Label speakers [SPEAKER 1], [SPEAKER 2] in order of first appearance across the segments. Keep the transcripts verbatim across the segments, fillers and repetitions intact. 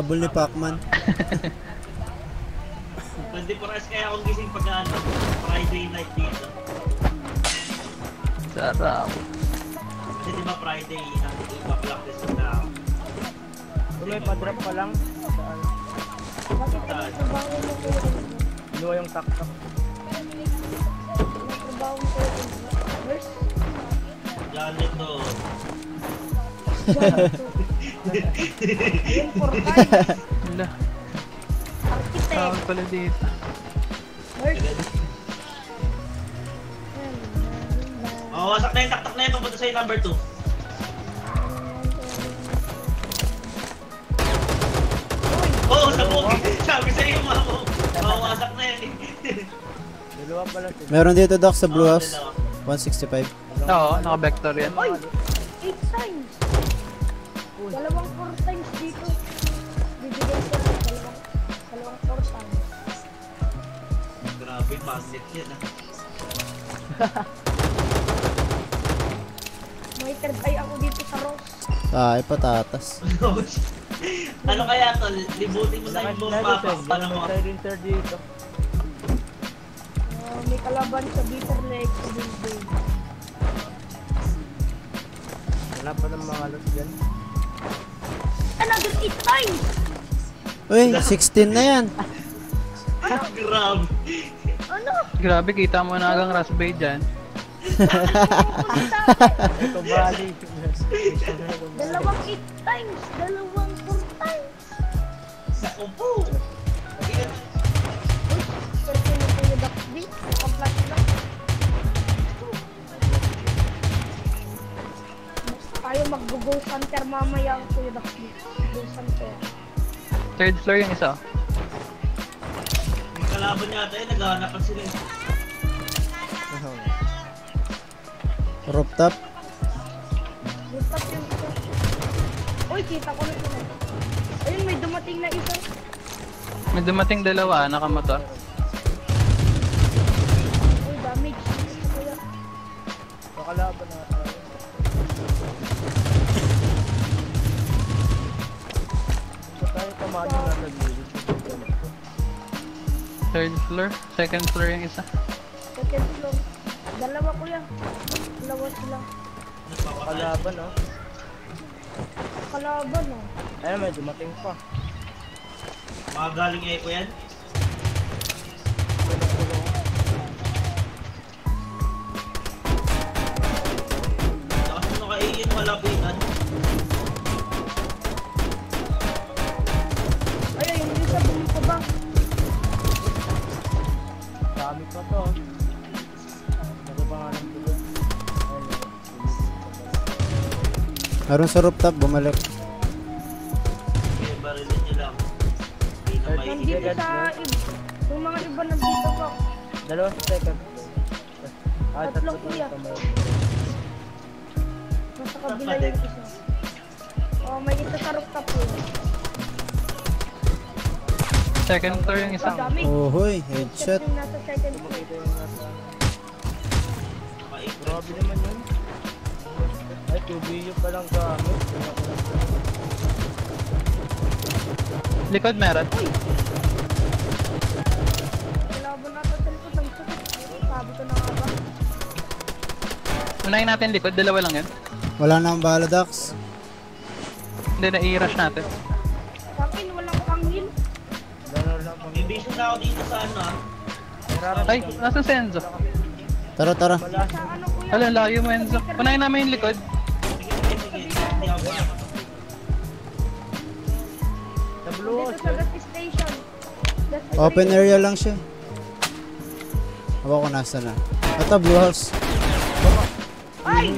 [SPEAKER 1] Habol ni Pacman.
[SPEAKER 2] twenty-four hours kaya akong gising pag ano, Friday night dito.
[SPEAKER 3] Sarap.
[SPEAKER 2] Kasi di ba Friday, nandito yung pa-practice na ako.
[SPEAKER 4] Kung may pa-drop ka lang, saan?
[SPEAKER 5] Bakit ka nagtrabaho mo kayo?
[SPEAKER 4] Inuwa yung tak-tak.
[SPEAKER 5] Nagtrabaho mo kayo? Nurse?
[SPEAKER 2] Ganito.
[SPEAKER 5] Ayun, four times.
[SPEAKER 3] Wala.
[SPEAKER 5] Architect.
[SPEAKER 3] Tawag pala dito.
[SPEAKER 5] Nurse.
[SPEAKER 2] Oh, wasak na yung taktak na yun, pupunta sa'yo number two. Oo, oh, sabog! Sabi sa'yo, mamo. Oh, wasak na yan.
[SPEAKER 4] Dalawa pala sila.
[SPEAKER 1] Meron dito, Doc, sa Blue
[SPEAKER 2] Oo,
[SPEAKER 1] House.
[SPEAKER 2] dalawa.
[SPEAKER 1] one sixty-five.
[SPEAKER 3] Oo, naka-vector yan.
[SPEAKER 5] Oy! Eight times! Dalawang four times dito. Bibigyan ko ng dalawang, dalawang four times.
[SPEAKER 2] Grabe, magnet yan ah.
[SPEAKER 5] May third eye ako dito sa Rose.
[SPEAKER 1] Ay, patatas.
[SPEAKER 2] Ano kaya to? Libutin mo sa yung buong mapa. Paano mo?
[SPEAKER 4] Silencer dito.
[SPEAKER 5] Uh, may kalaban sa Bitter Lake sa building.
[SPEAKER 4] Wala pa ng mga loot dyan.
[SPEAKER 5] Another eight times!
[SPEAKER 1] Uy, sixteen na yan.
[SPEAKER 2] Grabe.
[SPEAKER 5] Ano?
[SPEAKER 3] Grabe, kita mo na agang Raspberry dyan.
[SPEAKER 4] Ito bali.
[SPEAKER 5] Dalawang eight times! Dalawang four times!
[SPEAKER 2] Naku po.
[SPEAKER 5] Uy, swerte mo po yung Duxby. Pang-flash lang. Tayo mag-ghost hunter mamaya ang Kuya Duxby. Ghost hunter.
[SPEAKER 3] Third floor yung isa.
[SPEAKER 2] Yung kalaban yata eh, naghahanap pa sila.
[SPEAKER 1] Rooftop.
[SPEAKER 5] Rooftop yung isa. Uy, kita ko na sila. Ayun, may dumating na isa.
[SPEAKER 3] May dumating dalawa, nakamotor.
[SPEAKER 5] Uy, damage. Kuya.
[SPEAKER 4] Pakalaban na tayo. Ito tayo tamaan yung nasa gilid.
[SPEAKER 3] Third floor, second floor yung isa.
[SPEAKER 5] Second floor. Dalawa kuya. Dalawa sila.
[SPEAKER 4] Pakalaban oh.
[SPEAKER 5] Kalaban oh.
[SPEAKER 4] Ayun, may dumating pa.
[SPEAKER 2] Mga galing eco yan. Lakas mo naka-alien malapitan.
[SPEAKER 5] Ay, ay, yung isa bumiko ba?
[SPEAKER 4] Dami pa to. Ano ba nga ng tuloy?
[SPEAKER 1] Meron sa rooftop, bumalik.
[SPEAKER 2] Okay, barilin nyo lang. Hindi na may
[SPEAKER 5] Nandito sa iba. Yung mga iba nandito pa.
[SPEAKER 4] Dalawa sa second. Ah,
[SPEAKER 5] Tatlo,
[SPEAKER 4] tatlo
[SPEAKER 5] kuya.
[SPEAKER 4] pa may.
[SPEAKER 5] Nasa kabila yung isa. Oh, may isa sa rooftop po.
[SPEAKER 3] Second floor yung isa.
[SPEAKER 5] Ang dami.
[SPEAKER 1] Oh, hoy, headshot.
[SPEAKER 5] Yung nasa second floor.
[SPEAKER 4] Ito yung nasa.
[SPEAKER 2] maka-eco.
[SPEAKER 4] Grabe naman yun. Ay, two B U pa lang gamit.
[SPEAKER 3] Likod meron.
[SPEAKER 5] Uy! Kalaban natin sa likod ng sakit. Sabi ko na nga ba?
[SPEAKER 3] Unahin natin likod, dalawa lang yun.
[SPEAKER 1] Wala na akong bahala, Dax.
[SPEAKER 3] Hindi na i-rush natin.
[SPEAKER 5] Sa akin, walang pang-heal.
[SPEAKER 4] Dalawa lang pang.
[SPEAKER 2] May vision na ako dito sa ano ah.
[SPEAKER 3] Ay, nasa si Enzo.
[SPEAKER 1] Tara, tara.
[SPEAKER 5] Sa ano kuya?
[SPEAKER 3] Hala, layo mo Enzo. Unahin namin yung likod.
[SPEAKER 2] Sige, sige, sige. Hindi ako ba?
[SPEAKER 4] Sa Blue
[SPEAKER 5] Dito
[SPEAKER 4] House
[SPEAKER 5] sa
[SPEAKER 4] yun.
[SPEAKER 5] gas station. Gas
[SPEAKER 1] Open
[SPEAKER 5] station.
[SPEAKER 1] area lang siya. Hawa ko nasa na. Ito, Blue House.
[SPEAKER 5] Ay!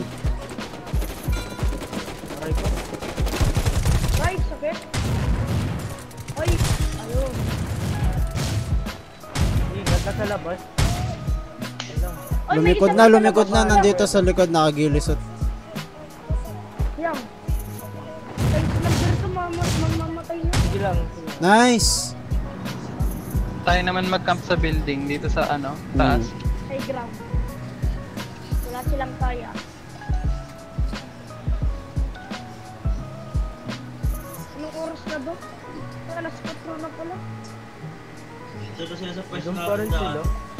[SPEAKER 4] Aray ko.
[SPEAKER 5] Right, sakit. Ay! Ayun.
[SPEAKER 4] Ingat ka sa labas. Ayun.
[SPEAKER 5] Ay, may
[SPEAKER 1] Lumikod
[SPEAKER 5] isa
[SPEAKER 1] na,
[SPEAKER 5] sa
[SPEAKER 1] lumikod na.
[SPEAKER 5] labas.
[SPEAKER 1] Nandito sa likod, nakagilisot.
[SPEAKER 5] Yan. Ay, sinagdar ka, mama, mamamatay na.
[SPEAKER 4] Sige lang. sige.
[SPEAKER 1] Nice!
[SPEAKER 3] Tayo naman mag-camp sa building dito sa ano, taas.
[SPEAKER 5] High ground. Wala silang kaya. Anong oras na ba? Puta, nasa patro na pala.
[SPEAKER 2] Dito ba sila sa pwesto
[SPEAKER 4] Doon pa rin sila.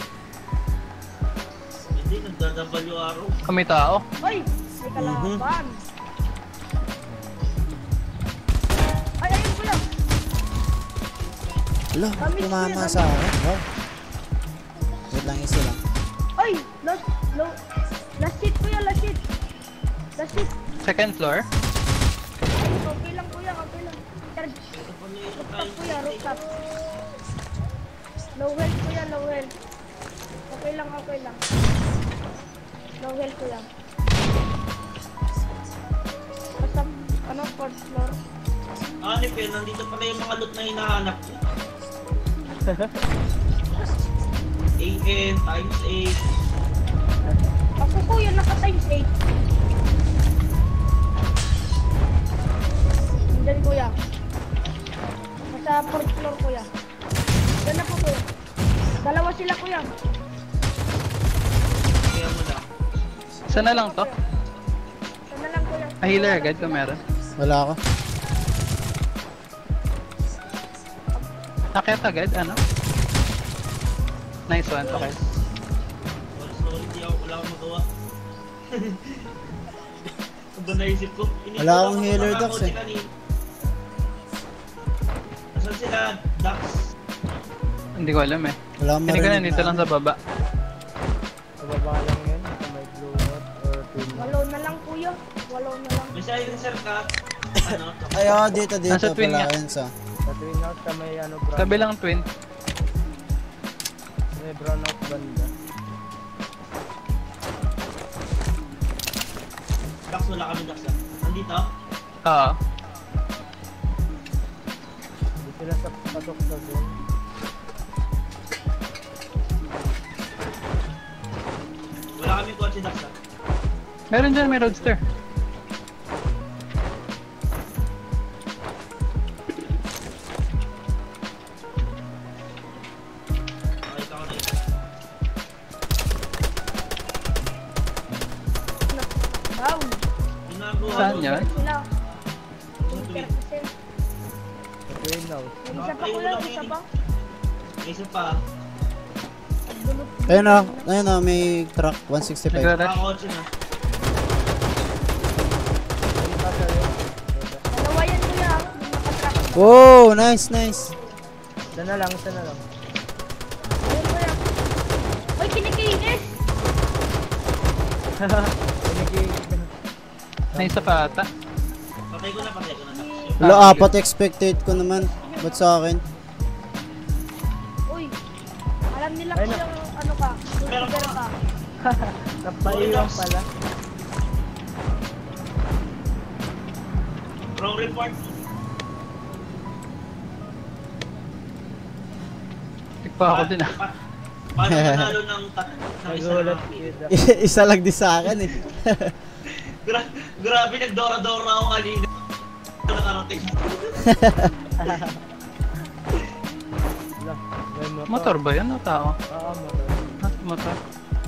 [SPEAKER 2] Hindi, nagdadabal yung araw.
[SPEAKER 3] Kami tao.
[SPEAKER 5] Ay! May kalaban. Ay, ayun kuya.
[SPEAKER 1] Ala,
[SPEAKER 5] Kami
[SPEAKER 1] tumama
[SPEAKER 5] sila,
[SPEAKER 1] sa akin. Wow. Wait lang, isa lang.
[SPEAKER 5] Ay! Last, low. Last hit kuya, last hit. Last hit.
[SPEAKER 3] Second floor.
[SPEAKER 5] Okay lang kuya, okay lang. Charge.
[SPEAKER 2] Ito pa na yung
[SPEAKER 5] Rooftop kuya, rooftop. Low health kuya, low health. Okay lang, okay lang. Low health kuya. Basta, ano, fourth floor.
[SPEAKER 2] Ah, ni Pen, nandito pala yung mga loot na hinahanap ko. A N times eight.
[SPEAKER 5] Ako kuya, naka times eight. Diyan kuya. Nasa fourth floor kuya. Diyan na po kuya. Dalawa sila kuya.
[SPEAKER 2] Kaya mo lang.
[SPEAKER 3] Sana lang to.
[SPEAKER 5] Sana lang kuya.
[SPEAKER 3] Ah, healer agad kung meron.
[SPEAKER 1] Wala ako.
[SPEAKER 3] Nakit agad, ano? Nice one, okay.
[SPEAKER 2] Well, sorry, di ako, wala akong magawa. Ano ba naisip ko? Inisip
[SPEAKER 1] Wala
[SPEAKER 2] ko
[SPEAKER 1] akong
[SPEAKER 2] lang
[SPEAKER 1] healer,
[SPEAKER 2] kung
[SPEAKER 1] Dax,
[SPEAKER 2] makakauti
[SPEAKER 1] eh.
[SPEAKER 2] kanina. Asan sila, Dax?
[SPEAKER 3] Hindi ko alam eh.
[SPEAKER 1] Wala akong
[SPEAKER 3] Hindi ko na,
[SPEAKER 1] marinig
[SPEAKER 3] dito
[SPEAKER 1] na
[SPEAKER 3] lang sa baba.
[SPEAKER 4] Sa baba lang yan. Sa may blue hot or twin.
[SPEAKER 5] Walo na lang kuya. Walo na lang.
[SPEAKER 2] May silencer ka? Ano?
[SPEAKER 1] Ay, oh, dito, dito.
[SPEAKER 3] Nasa twin
[SPEAKER 1] Pala,
[SPEAKER 3] nga.
[SPEAKER 1] ayun sa.
[SPEAKER 4] Sa twin house sa may ano brown.
[SPEAKER 3] Kabilang twin.
[SPEAKER 4] Sa may brown house banda.
[SPEAKER 2] Dax, wala kami Dax. ah. Nandito?
[SPEAKER 3] Oo.
[SPEAKER 4] Hindi sila sa patok sa zone.
[SPEAKER 2] Wala kami kotse Dax. ah.
[SPEAKER 3] Meron dyan, may roadster.
[SPEAKER 2] Nakita ko na isa.
[SPEAKER 5] Down.
[SPEAKER 2] Ginagawa
[SPEAKER 3] Saan
[SPEAKER 2] ko.
[SPEAKER 3] yun?
[SPEAKER 5] Sila.
[SPEAKER 2] Yung twin.
[SPEAKER 5] percent.
[SPEAKER 4] Sa twin house.
[SPEAKER 5] May isa pa kuya, isa pa.
[SPEAKER 2] May isa pa.
[SPEAKER 5] Pagbulot.
[SPEAKER 1] Ayun oh, ayun oh, may truck, one sixty-five.
[SPEAKER 3] Nag-rush.
[SPEAKER 2] Nakakotse na.
[SPEAKER 4] Twin house sa yun.
[SPEAKER 5] Dalawa yan kuya. Yung nakatrack.
[SPEAKER 1] Wow, nice, nice.
[SPEAKER 4] Isa na lang, isa na lang.
[SPEAKER 5] Ayun kuya. Uy, kinikinis.
[SPEAKER 4] Pinigil.
[SPEAKER 3] May isa pa ata.
[SPEAKER 2] Patay ko na, patay ko na. Dax.
[SPEAKER 1] Wala, apat expected ko naman. Ba't sa akin?
[SPEAKER 5] Uy. Alam nila
[SPEAKER 4] Ay,
[SPEAKER 5] kuya
[SPEAKER 4] na-
[SPEAKER 5] ano ka.
[SPEAKER 2] Meron
[SPEAKER 5] Youtuber
[SPEAKER 2] pa.
[SPEAKER 5] ka.
[SPEAKER 4] Napaiwan pala.
[SPEAKER 2] Wrong report.
[SPEAKER 3] Tikpa ako din ah.
[SPEAKER 2] Pa- Paano manalo ng tat ng isa
[SPEAKER 4] Nagulat
[SPEAKER 2] na
[SPEAKER 4] kita.
[SPEAKER 1] Isa lang din sa akin eh.
[SPEAKER 2] Gra grabe nagdora-dora ako kanina. Nakarating.
[SPEAKER 4] Wala, may motor.
[SPEAKER 3] Motor ba yan o tao?
[SPEAKER 4] Oo, motor.
[SPEAKER 3] Ah, motor.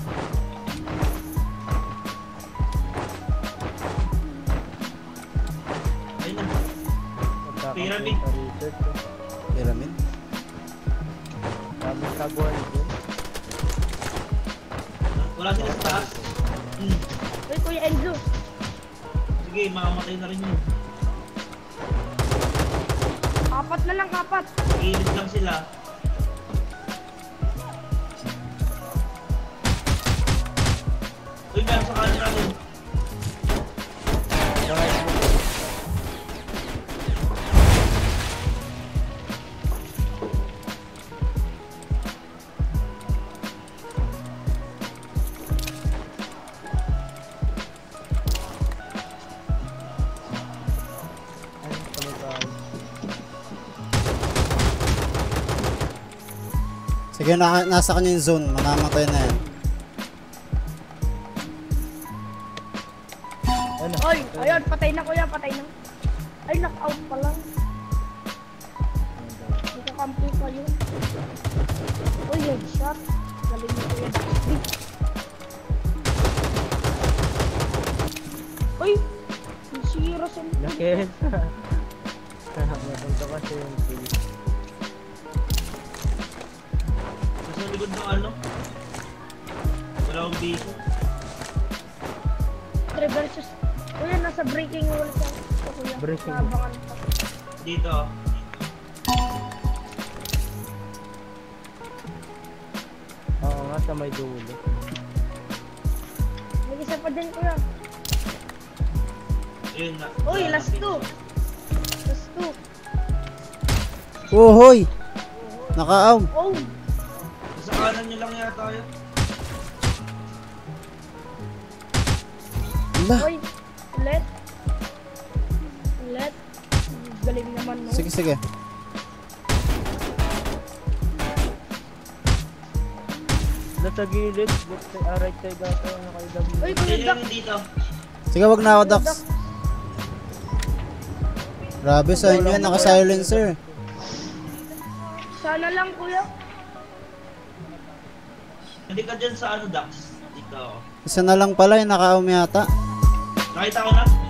[SPEAKER 2] Ayun na.
[SPEAKER 4] Magkakaroon
[SPEAKER 2] Pyramid.
[SPEAKER 4] sa research, eh.
[SPEAKER 1] Pyramid.
[SPEAKER 4] Daming kaguan dun.
[SPEAKER 2] Wala sila sa taas. Hmm.
[SPEAKER 5] Uy, kuya Enzo.
[SPEAKER 2] Sige, makamatay na rin yun.
[SPEAKER 5] Apat na lang, apat.
[SPEAKER 2] Gilid lang sila. Uy, meron sa kanin natin.
[SPEAKER 4] Ano, sa may bahay.
[SPEAKER 1] Sige, na nasa kanya yung zone. Mamamatay na yan.
[SPEAKER 4] Ano?
[SPEAKER 5] Oy, ayun, patay na kuya, patay na. Ay, knock-out pa lang. Hindi ka kampi pa yun. Uy, headshot. Galing mo kuya. Big. Uy, si Rosen.
[SPEAKER 4] Nakit. Napunta kasi yung kill.
[SPEAKER 2] yung likod ng ano. Wala akong biko.
[SPEAKER 5] three versus. Kuya, nasa breaking wall ka. So, kuya,
[SPEAKER 4] Breaking.
[SPEAKER 5] naabangan pa.
[SPEAKER 2] Dito.
[SPEAKER 4] Oo nga, sa may dulo.
[SPEAKER 5] May isa pa din, kuya.
[SPEAKER 2] Ayun na.
[SPEAKER 5] Uy, last two. Last two.
[SPEAKER 1] Oh, hoy! Naka-aum.
[SPEAKER 5] Oh,
[SPEAKER 2] Sa kanan nyo lang yata yun.
[SPEAKER 1] Ala.
[SPEAKER 5] oy. Ulit. Ulit. Galing naman, no?
[SPEAKER 1] Sige, sige.
[SPEAKER 4] Nasa gilid, left side, ah, right side ata yung naka-W.
[SPEAKER 5] Uy, kuya,
[SPEAKER 2] Ayun
[SPEAKER 5] Dak.
[SPEAKER 2] yun dito.
[SPEAKER 1] Sige, wag na ako, Dax. Grabe sa inyo yan, naka-silencer.
[SPEAKER 5] Sana lang, kuya.
[SPEAKER 2] Hindi ka dyan sa ano, Dax. Dito.
[SPEAKER 1] Isa na lang pala yung naka-aum yata.
[SPEAKER 2] Nakita ko na.